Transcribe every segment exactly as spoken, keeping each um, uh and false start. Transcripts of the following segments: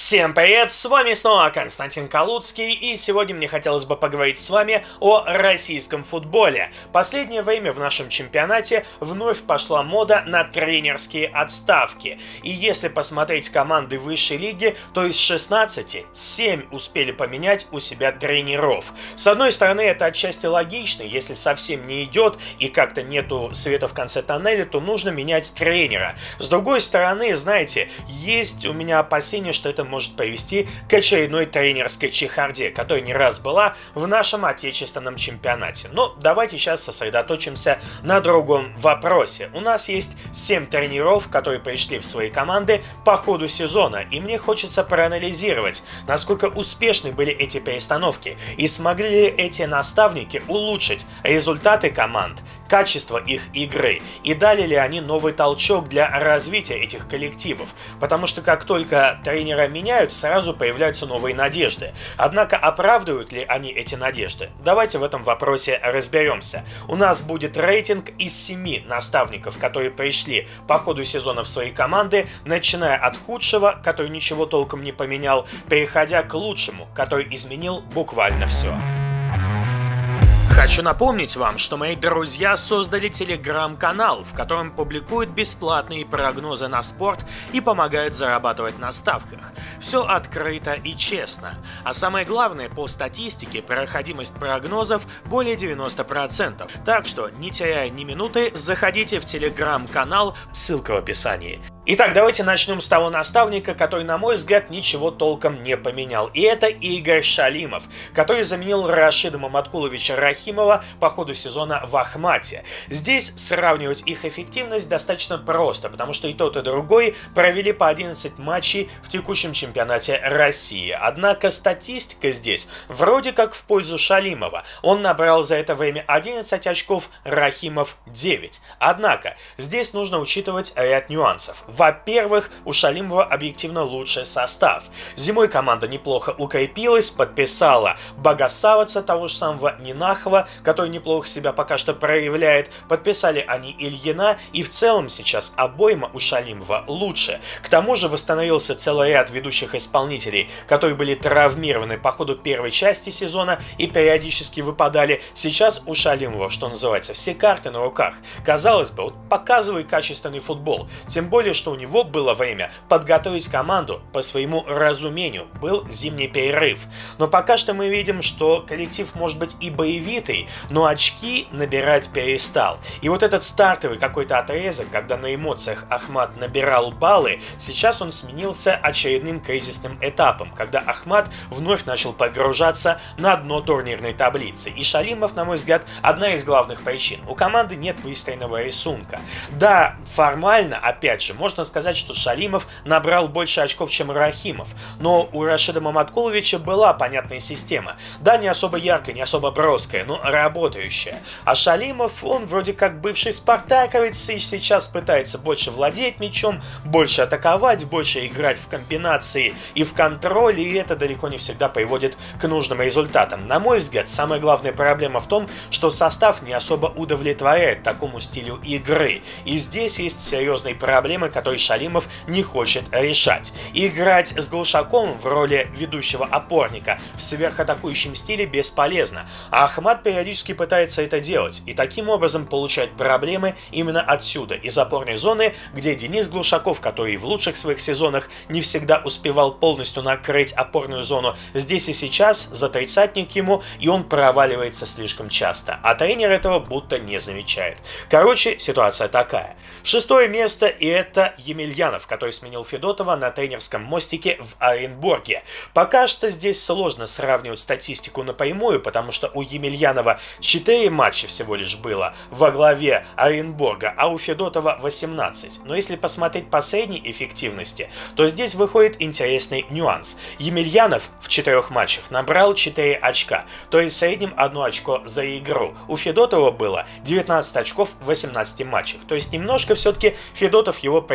Всем привет, с вами снова Константин Калуцкий, и сегодня мне хотелось бы поговорить с вами о российском футболе. Последнее время в нашем чемпионате вновь пошла мода на тренерские отставки. И если посмотреть команды высшей лиги, то из шестнадцати семь успели поменять у себя тренеров. С одной стороны, это отчасти логично, если совсем не идет и как-то нету света в конце тоннеля, то нужно менять тренера. С другой стороны, знаете, есть у меня опасения, что это может привести к очередной тренерской чехарде, которая не раз была в нашем отечественном чемпионате. Но давайте сейчас сосредоточимся на другом вопросе. У нас есть семь тренеров, которые пришли в свои команды по ходу сезона, и мне хочется проанализировать, насколько успешны были эти перестановки и смогли ли эти наставники улучшить результаты команд, качество их игры и дали ли они новый толчок для развития этих коллективов, потому что как только тренера меняют, сразу появляются новые надежды. Однако оправдывают ли они эти надежды? Давайте в этом вопросе разберемся. У нас будет рейтинг из семи наставников, которые пришли по ходу сезона в свои команды, начиная от худшего, который ничего толком не поменял, переходя к лучшему, который изменил буквально все. Хочу напомнить вам, что мои друзья создали телеграм-канал, в котором публикуют бесплатные прогнозы на спорт и помогают зарабатывать на ставках. Все открыто и честно. А самое главное, по статистике, проходимость прогнозов более девяноста процентов. Так что, не теряя ни минуты, заходите в телеграм-канал, ссылка в описании. Итак, давайте начнем с того наставника, который, на мой взгляд, ничего толком не поменял. И это Игорь Шалимов, который заменил Рашида Маматкуловича Рахимова по ходу сезона в Ахмате. Здесь сравнивать их эффективность достаточно просто, потому что и тот, и другой провели по одиннадцать матчей в текущем чемпионате России. Однако статистика здесь вроде как в пользу Шалимова. Он набрал за это время одиннадцать очков, Рахимов девять. Однако здесь нужно учитывать ряд нюансов. Во-первых, у Шалимова объективно лучший состав. Зимой команда неплохо укрепилась, подписала Богосаваца, того же самого Нинахова, который неплохо себя пока что проявляет. Подписали они Ильина, и в целом сейчас обойма у Шалимова лучше. К тому же восстановился целый ряд ведущих исполнителей, которые были травмированы по ходу первой части сезона и периодически выпадали. Сейчас у Шалимова, что называется, все карты на руках. Казалось бы, вот показывай качественный футбол. Тем более, что у него было время подготовить команду по своему разумению. Был зимний перерыв. Но пока что мы видим, что коллектив может быть и боевитый, но очки набирать перестал. И вот этот стартовый какой-то отрезок, когда на эмоциях Ахмат набирал баллы, сейчас он сменился очередным кризисным этапом, когда Ахмат вновь начал погружаться на дно турнирной таблицы. И Шалимов, на мой взгляд, одна из главных причин. У команды нет выстроенного рисунка. Да, формально, опять же, можно сказать, что Шалимов набрал больше очков, чем Рахимов, но у Рашида Маматкуловича была понятная система. Да, не особо яркая, не особо броская, но работающая. А Шалимов, он вроде как бывший спартаковец, и сейчас пытается больше владеть мячом, больше атаковать, больше играть в комбинации и в контроле, и это далеко не всегда приводит к нужным результатам. На мой взгляд, самая главная проблема в том, что состав не особо удовлетворяет такому стилю игры. И здесь есть серьезные проблемы, которые Шалимов не хочет решать. Играть с Глушаковым в роли ведущего опорника в сверхатакующем стиле бесполезно, а Ахмат периодически пытается это делать, и таким образом получает проблемы именно отсюда, из опорной зоны, где Денис Глушаков, который в лучших своих сезонах не всегда успевал полностью накрыть опорную зону, здесь и сейчас за тридцатник ему, и он проваливается слишком часто, а тренер этого будто не замечает. Короче, ситуация такая. Шестое место, и это Емельянов, который сменил Федотова на тренерском мостике в Оренбурге. Пока что здесь сложно сравнивать статистику напрямую, потому что у Емельянова четыре матча всего лишь было во главе Оренбурга, а у Федотова восемнадцать. Но если посмотреть по средней эффективности, то здесь выходит интересный нюанс. Емельянов в четырех матчах набрал четыре очка, то есть в среднем одно очко за игру. У Федотова было девятнадцать очков в восемнадцати матчах, то есть немножко все-таки Федотов его превосходит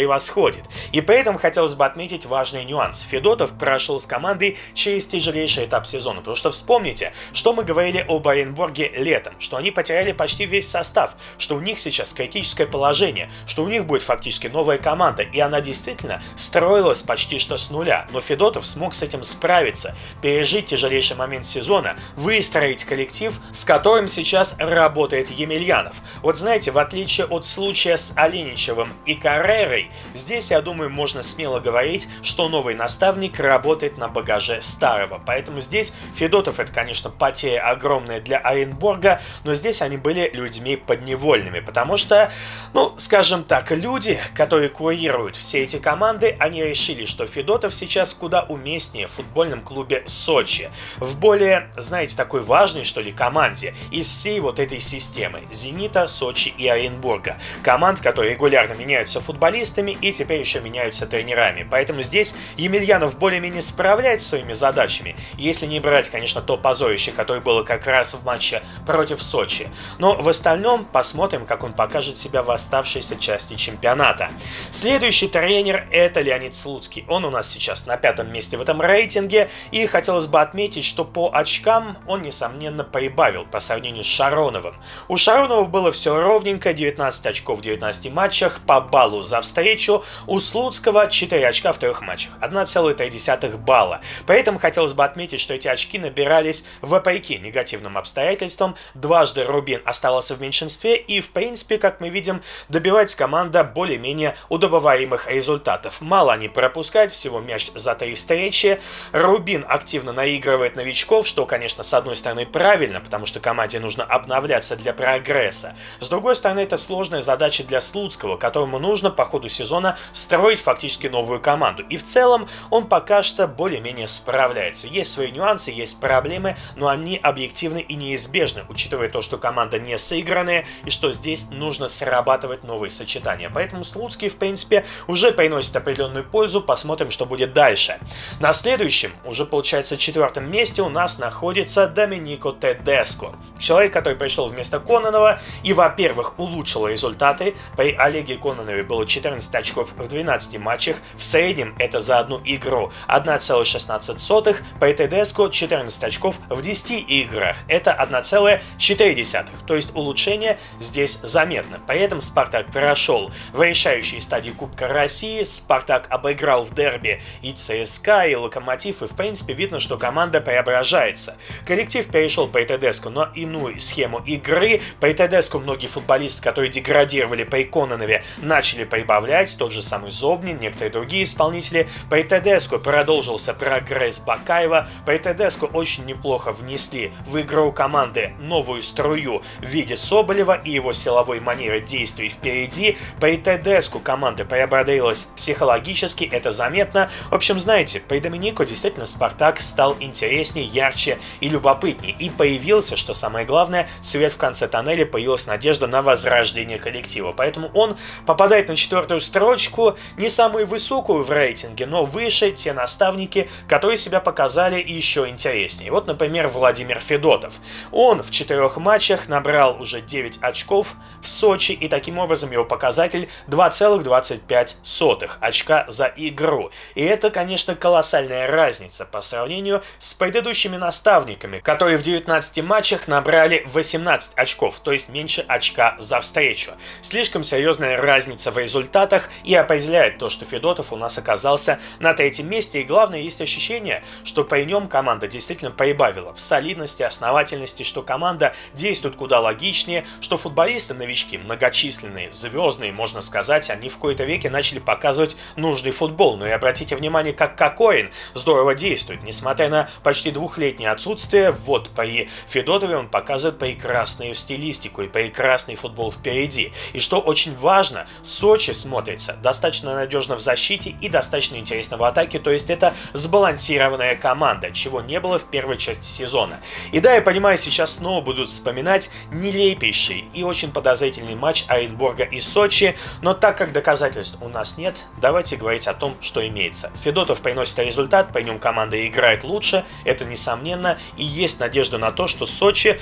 превосходит. И при этом хотелось бы отметить важный нюанс. Федотов прошел с командой через тяжелейший этап сезона. Потому что вспомните, что мы говорили об Оренбурге летом, что они потеряли почти весь состав, что у них сейчас критическое положение, что у них будет фактически новая команда, и она действительно строилась почти что с нуля. Но Федотов смог с этим справиться, пережить тяжелейший момент сезона, выстроить коллектив, с которым сейчас работает Емельянов. Вот знаете, в отличие от случая с Оленичевым и Каррерой, здесь, я думаю, можно смело говорить, что новый наставник работает на багаже старого. Поэтому здесь Федотов — это, конечно, потеря огромная для Оренбурга, но здесь они были людьми подневольными, потому что, ну, скажем так, люди, которые курируют все эти команды, они решили, что Федотов сейчас куда уместнее в футбольном клубе Сочи, в более, знаете, такой важной, что ли, команде из всей вот этой системы Зенита, Сочи и Оренбурга. Команд, которые регулярно меняются футболистами и теперь еще меняются тренерами. Поэтому здесь Емельянов более-менее справляется со своими задачами, если не брать, конечно, то позорище, которое было как раз в матче против Сочи. Но в остальном посмотрим, как он покажет себя в оставшейся части чемпионата. Следующий тренер — это Леонид Слуцкий. Он у нас сейчас на пятом месте в этом рейтинге, и хотелось бы отметить, что по очкам он, несомненно, прибавил по сравнению с Шароновым. У Шаронова было все ровненько, девятнадцать очков в девятнадцати матчах, по баллу за встречу. У Слуцкого четыре очка в трех матчах, одна целая три десятых балла. При этом хотелось бы отметить, что эти очки набирались вопреки негативным обстоятельствам. Дважды Рубин оставался в меньшинстве, и, в принципе, как мы видим, добивается команда более-менее удобоваримых результатов. Мало они пропускают, всего мяч за три встречи. Рубин активно наигрывает новичков, что, конечно, с одной стороны правильно, потому что команде нужно обновляться для прогресса. С другой стороны, это сложная задача для Слуцкого, которому нужно по ходу сезона строить фактически новую команду. И в целом он пока что более-менее справляется. Есть свои нюансы, есть проблемы, но они объективны и неизбежны, учитывая то, что команда не сыгранная и что здесь нужно срабатывать новые сочетания. Поэтому Слуцкий, в принципе, уже приносит определенную пользу. Посмотрим, что будет дальше. На следующем, уже получается четвертом месте, у нас находится Доминико Тедеско. Человек, который пришел вместо Кононова и, во-первых, улучшил результаты. При Олеге Кононове было четырнадцать очков в двенадцати матчах. В среднем это за одну игру одна целая шестнадцать сотых. При Тедеско четырнадцать очков в десяти играх. Это одна целая четыре десятых. То есть улучшение здесь заметно. При этом Спартак прошел в решающей стадии Кубка России. Спартак обыграл в дерби и ЦСКА, и Локомотив. И, в принципе, видно, что команда преображается. Коллектив перешел при Тедеско на иную схему игры. При Тедеско многие футболисты, которые деградировали при Кононове, начали прибавлять. Тот же самый Зобнин, некоторые другие исполнители. При Тедеско продолжился прогресс Бакаева. При Тедеско очень неплохо внесли в игру команды новую струю в виде Соболева и его силовой манеры действий впереди. При Тедеско команда преобразилась психологически, это заметно. В общем, знаете, при Доминико действительно Спартак стал интереснее, ярче и любопытнее. И появился, что самое главное, свет в конце тоннеля, появилась надежда на возрождение коллектива. Поэтому он попадает на четвертую строчку, не самую высокую в рейтинге, но выше те наставники, которые себя показали еще интереснее. Вот, например, Владимир Федотов. Он в четырех матчах набрал уже девять очков в Сочи, и таким образом его показатель два целых двадцать пять сотых очка за игру. И это, конечно, колоссальная разница по сравнению с предыдущими наставниками, которые в девятнадцати матчах набрали восемнадцать очков, то есть меньше очка за встречу. Слишком серьезная разница в результатах и определяет то, что Федотов у нас оказался на третьем месте. И главное, есть ощущение, что при нем команда действительно прибавила в солидности, основательности, что команда действует куда логичнее, что футболисты новички, многочисленные, звездные, можно сказать, они в кои-то веке начали показывать нужный футбол. Но и обратите внимание, как Кокорин здорово действует. Несмотря на почти двухлетнее отсутствие, вот при Федотове он показывает прекрасную стилистику и прекрасный футбол впереди. И что очень важно, Сочи смотрится достаточно надежно в защите и достаточно интересно в атаке, то есть это сбалансированная команда, чего не было в первой части сезона. И да, я понимаю, сейчас снова будут вспоминать нелепейший и очень подозрительный матч Оренбурга и Сочи, но так как доказательств у нас нет, давайте говорить о том, что имеется. Федотов приносит результат, при нем команда играет лучше, это несомненно, и есть надежда на то, что Сочи,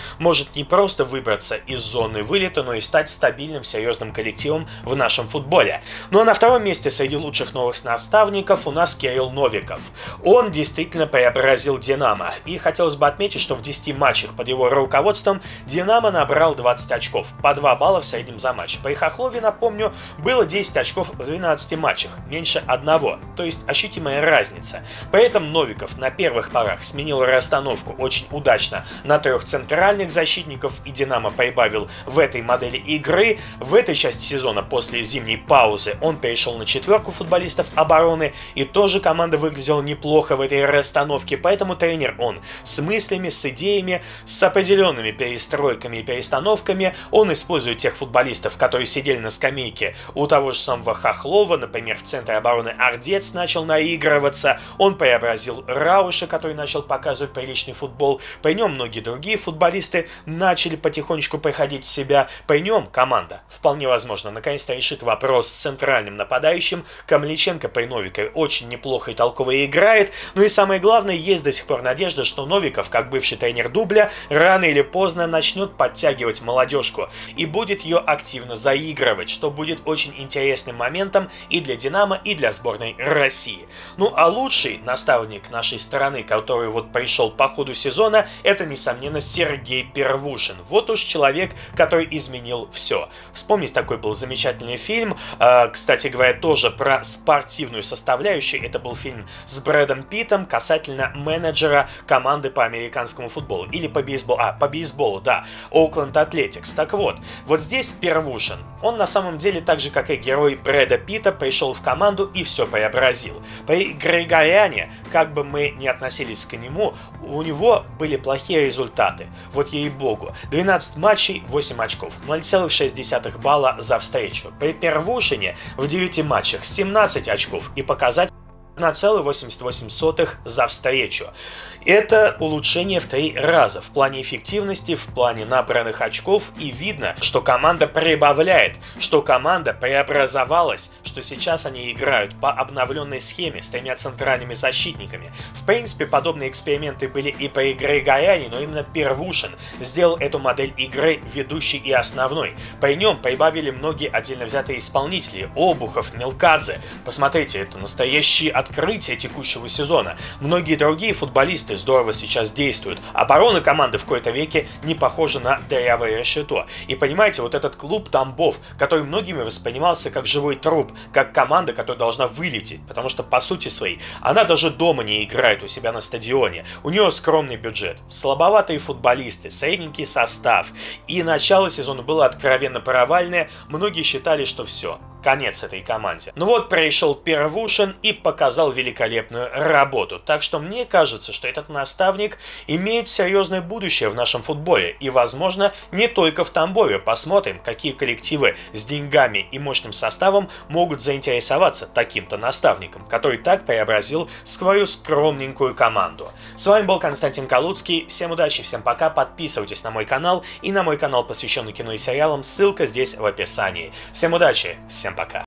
может не просто выбраться из зоны вылета, но и стать стабильным, серьезным коллективом в нашем футболе. Ну а на втором месте среди лучших новых наставников у нас Кирилл Новиков. Он действительно преобразил «Динамо». И хотелось бы отметить, что в десяти матчах под его руководством «Динамо» набрал двадцать очков, по два балла в среднем за матч. При Хохлове, напомню, было десять очков в двенадцати матчах, меньше одного, то есть ощутимая разница. При этом Новиков на первых порах сменил расстановку очень удачно на трех центральных защитников, и «Динамо» прибавил в этой модели игры. В этой части сезона после зимней паузы он перешел на четверку футболистов обороны, и тоже команда выглядела неплохо в этой расстановке, поэтому тренер он с мыслями, с идеями, с определенными перестройками и перестановками. Он использует тех футболистов, которые сидели на скамейке у того же самого Хохлова, например, в центре обороны Ардец начал наигрываться, он преобразил Рауша, который начал показывать приличный футбол, при нем многие другие футболисты начали потихонечку приходить в себя, при нем команда, вполне возможно, наконец-то решит вопрос с центральным нападающим. Камличенко при Новикове очень неплохо и толково играет, ну и самое главное, есть до сих пор надежда, что Новиков, как бывший тренер дубля, рано или поздно начнет подтягивать молодежку и будет ее активно заигрывать, что будет очень интересным моментом и для «Динамо», и для сборной России. Ну а лучший наставник нашей страны, который вот пришел по ходу сезона, это, несомненно, Сергей Первушин. Вот уж человек, который изменил все. Вспомнить такой был замечательный фильм, э, кстати говоря, тоже про спортивную составляющую. Это был фильм с Брэдом Питтом касательно менеджера команды по американскому футболу. Или по бейсболу. А, по бейсболу, да. Oakland Athletics. Так вот, вот здесь Первушин. Он на самом деле, так же как и герой Брэда Питта, пришел в команду и все преобразил. При Григоряне, как бы мы ни относились к нему, у него были плохие результаты. Вот ей-богу. двенадцать матчей, восемь очков. ноль целых шесть десятых балла за встречу. При Первушине в девяти матчах семнадцать очков и показатель одна целая восемьдесят восемь сотых за встречу. Это улучшение в три раза в плане эффективности, в плане набранных очков, и видно, что команда прибавляет, что команда преобразовалась, что сейчас они играют по обновленной схеме с тремя центральными защитниками. В принципе, подобные эксперименты были и при Григоряне, но именно Первушин сделал эту модель игры ведущей и основной. При нем прибавили многие отдельно взятые исполнители: Обухов, Мелкадзе. Посмотрите, это настоящие открытия текущего сезона. Многие другие футболисты здорово сейчас действуют. Оборона команды в кои-то веке не похожа на дырявое решето. И понимаете, вот этот клуб Тамбов, который многими воспринимался как живой труп, как команда, которая должна вылететь, потому что по сути своей она даже дома не играет у себя на стадионе. У нее скромный бюджет, слабоватые футболисты, средненький состав. И начало сезона было откровенно провальное. Многие считали, что все, конец этой команде. Ну вот пришел Первушин и показал великолепную работу. Так что мне кажется, что этот наставник имеет серьезное будущее в нашем футболе. И, возможно, не только в Тамбове. Посмотрим, какие коллективы с деньгами и мощным составом могут заинтересоваться таким-то наставником, который так преобразил свою скромненькую команду. С вами был Константин Калуцкий. Всем удачи, всем пока. Подписывайтесь на мой канал и на мой канал, посвященный кино и сериалам. Ссылка здесь в описании. Всем удачи, всем пока.